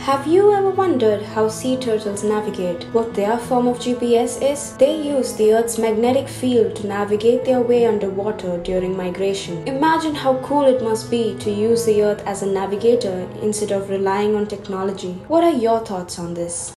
Have you ever wondered how sea turtles navigate? What their form of GPS is? They use the Earth's magnetic field to navigate their way underwater during migration. Imagine how cool it must be to use the Earth as a navigator instead of relying on technology. What are your thoughts on this?